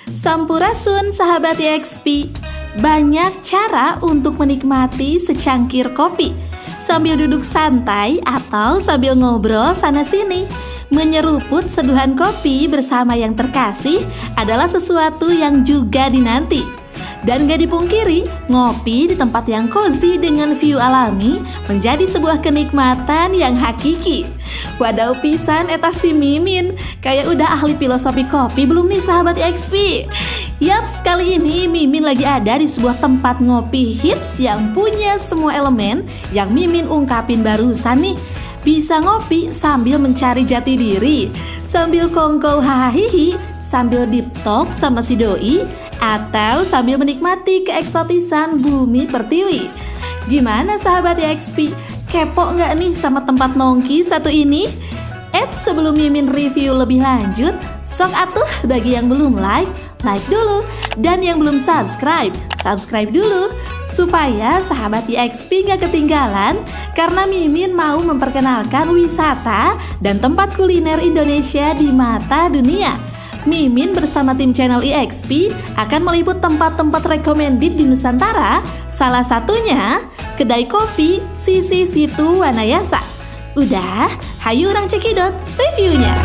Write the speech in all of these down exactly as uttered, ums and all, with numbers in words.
Sampurasun sahabat E X P. Banyak cara untuk menikmati secangkir kopi sambil duduk santai atau sambil ngobrol sana-sini. Menyeruput seduhan kopi bersama yang terkasih adalah sesuatu yang juga dinanti. Dan gak dipungkiri, ngopi di tempat yang cozy dengan view alami menjadi sebuah kenikmatan yang hakiki. Wadaw pisan eta si Mimin, kayak udah ahli filosofi kopi belum nih sahabat E X P? Yaps, kali ini Mimin lagi ada di sebuah tempat ngopi hits yang punya semua elemen yang Mimin ungkapin barusan nih. Bisa ngopi sambil mencari jati diri, sambil kongkow hahaha, sambil deep talk sama si doi, atau sambil menikmati keeksotisan bumi pertiwi. Gimana sahabat E X P? Kepo nggak nih sama tempat nongki satu ini? Eh, sebelum Mimin review lebih lanjut, sok atuh bagi yang belum like, like dulu. Dan yang belum subscribe, subscribe dulu. Supaya sahabat E X P nggak ketinggalan, karena Mimin mau memperkenalkan wisata dan tempat kuliner Indonesia di mata dunia. Mimin bersama tim channel E X P akan meliput tempat-tempat recommended di Nusantara. Salah satunya kedai kopi Sisi Situ Wanayasa. Udah, hayu orang cekidot reviewnya.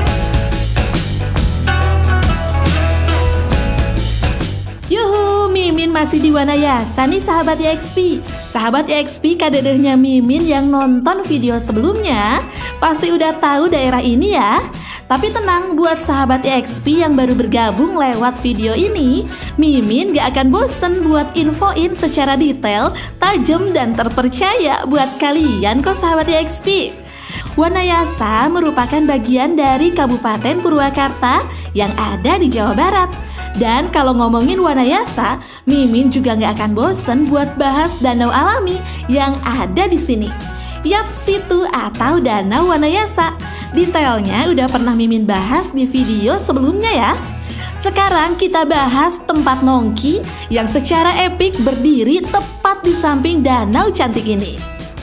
Yuhu, Mimin masih di Wanayasa nih sahabat E X P. Sahabat E X P kadedehnya Mimin yang nonton video sebelumnya pasti udah tahu daerah ini ya. Tapi tenang, buat sahabat E X P yang baru bergabung lewat video ini, Mimin gak akan bosen buat infoin secara detail, tajam dan terpercaya buat kalian kok sahabat E X P. Wanayasa merupakan bagian dari Kabupaten Purwakarta yang ada di Jawa Barat. Dan kalau ngomongin Wanayasa, Mimin juga gak akan bosen buat bahas danau alami yang ada di sini. Yap, situ atau Danau Wanayasa. Detailnya udah pernah Mimin bahas di video sebelumnya ya. Sekarang kita bahas tempat nongki yang secara epik berdiri tepat di samping danau cantik ini.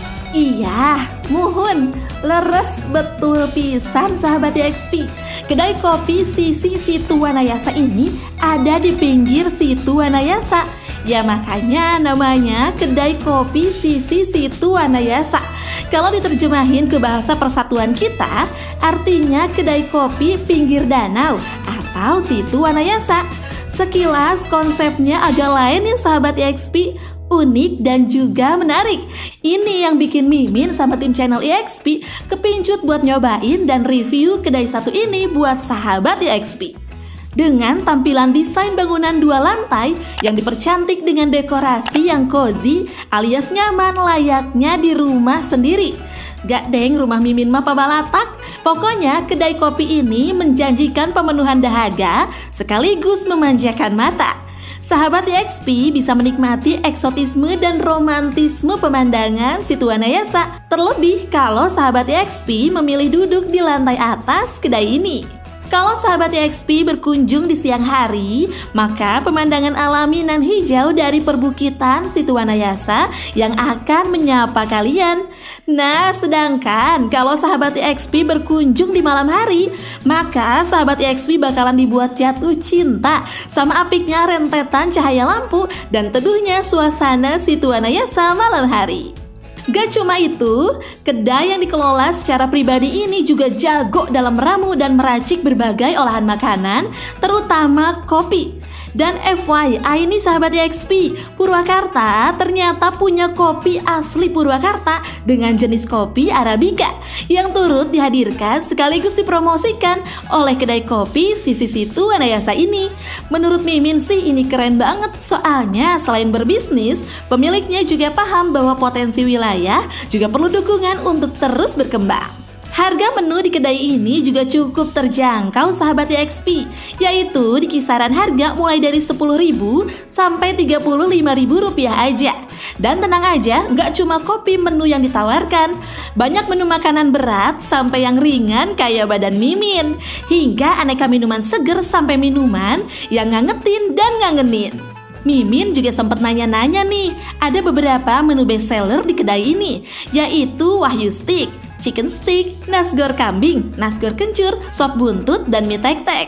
Iya, muhun, leres betul pisan sahabat E X P. Kedai kopi Sisi Situ Wanayasa ini ada di pinggir Situ Wanayasa. Ya makanya namanya kedai kopi Sisi Situ Wanayasa. Kalau diterjemahin ke bahasa persatuan kita, artinya kedai kopi pinggir danau atau Situ Wanayasa. Sekilas konsepnya agak lain ya sahabat E X P, unik dan juga menarik. Ini yang bikin Mimin sama tim channel E X P kepincut buat nyobain dan review kedai satu ini buat sahabat E X P. Dengan tampilan desain bangunan dua lantai yang dipercantik dengan dekorasi yang cozy alias nyaman layaknya di rumah sendiri. Gak deng rumah Mimin mah pabalatak. Pokoknya kedai kopi ini menjanjikan pemenuhan dahaga sekaligus memanjakan mata. Sahabat E X P bisa menikmati eksotisme dan romantisme pemandangan Situ Wanayasa. Terlebih kalau sahabat E X P memilih duduk di lantai atas kedai ini. Kalau sahabat E X P berkunjung di siang hari, maka pemandangan alami nan hijau dari perbukitan Situ Wanayasa yang akan menyapa kalian. Nah, sedangkan kalau sahabat E X P berkunjung di malam hari, maka sahabat E X P bakalan dibuat jatuh cinta sama apiknya rentetan cahaya lampu dan teduhnya suasana Situ Wanayasa malam hari. Gak cuma itu, kedai yang dikelola secara pribadi ini juga jago dalam meramu dan meracik berbagai olahan makanan, terutama kopi. Dan F Y I ini sahabat E X P, Purwakarta ternyata punya kopi asli Purwakarta dengan jenis kopi Arabica yang turut dihadirkan sekaligus dipromosikan oleh kedai kopi Sisi Situ Wanayasa ini. Menurut Mimin sih ini keren banget, soalnya selain berbisnis, pemiliknya juga paham bahwa potensi wilayah juga perlu dukungan untuk terus berkembang. Harga menu di kedai ini juga cukup terjangkau sahabat E X P, yaitu di kisaran harga mulai dari sepuluh ribu sampai tiga puluh lima ribu rupiah aja. Dan tenang aja, nggak cuma kopi menu yang ditawarkan, banyak menu makanan berat sampai yang ringan kayak badan Mimin, hingga aneka minuman seger sampai minuman yang ngangetin dan ngangenin. Mimin juga sempat nanya-nanya nih, ada beberapa menu bestseller di kedai ini, yaitu Wahyu Stick, chicken stick, nasgor kambing, nasgor kencur, sop buntut, dan mie tek-tek.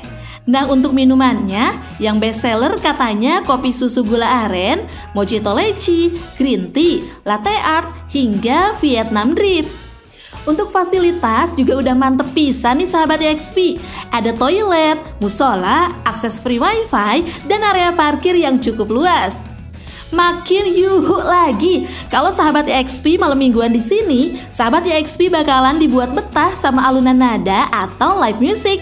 Nah, untuk minumannya, yang best seller katanya kopi susu gula aren, mojito leci, green tea, latte art, hingga Vietnam drip. Untuk fasilitas juga udah mantep pisan nih sahabat E X P. Ada toilet, musola, akses free wifi, dan area parkir yang cukup luas. Makin yuhu lagi, kalau sahabat E X P malam mingguan di sini, sahabat E X P bakalan dibuat betah sama alunan nada atau live music.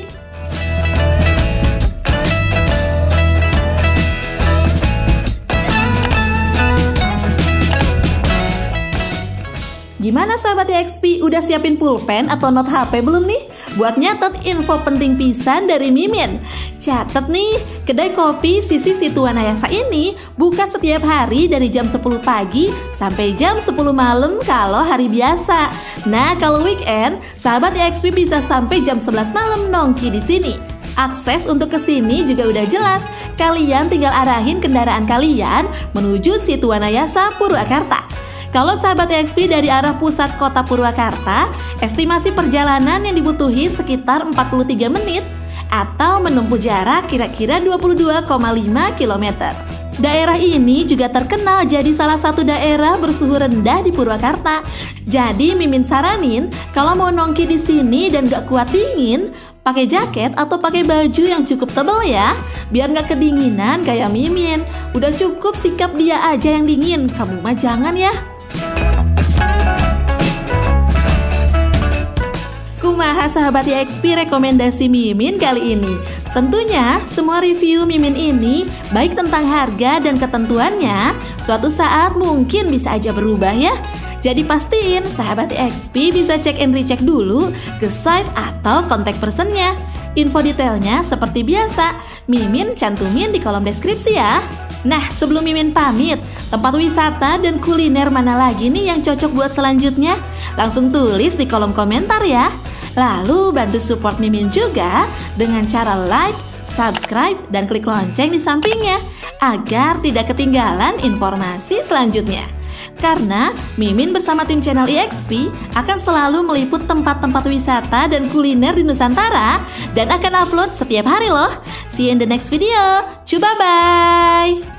Gimana sahabat E X P, udah siapin pulpen atau note H P belum nih? Buat nyatet info penting pisan dari Mimin. Catet nih, kedai kopi Sisi Situanayasa ini buka setiap hari dari jam sepuluh pagi sampai jam sepuluh malam kalau hari biasa. Nah, kalau weekend, sahabat E X P bisa sampai jam sebelas malam nongki di sini. Akses untuk ke sini juga udah jelas. Kalian tinggal arahin kendaraan kalian menuju Situanayasa Purwakarta. Kalau sahabat E X P dari arah pusat kota Purwakarta, estimasi perjalanan yang dibutuhin sekitar empat puluh tiga menit atau menempuh jarak kira-kira dua puluh dua koma lima kilometer. Daerah ini juga terkenal jadi salah satu daerah bersuhu rendah di Purwakarta. Jadi Mimin saranin kalau mau nongki di sini dan gak kuat dingin, pakai jaket atau pakai baju yang cukup tebal ya, biar gak kedinginan kayak Mimin. Udah cukup sikap dia aja yang dingin, kamu mah jangan ya. Kumaha sahabat E X P rekomendasi Mimin kali ini? Tentunya semua review Mimin ini baik tentang harga dan ketentuannya suatu saat mungkin bisa aja berubah ya. Jadi pastiin sahabat E X P bisa cek and recheck dulu ke site atau kontak personnya. Info detailnya seperti biasa Mimin cantumin di kolom deskripsi ya. Nah, sebelum Mimin pamit, tempat wisata dan kuliner mana lagi nih yang cocok buat selanjutnya? Langsung tulis di kolom komentar ya. Lalu bantu support Mimin juga dengan cara like, subscribe, dan klik lonceng di sampingnya agar tidak ketinggalan informasi selanjutnya. Karena Mimin bersama tim channel E X P akan selalu meliput tempat-tempat wisata dan kuliner di Nusantara dan akan upload setiap hari loh. See you in the next video. Bye bye.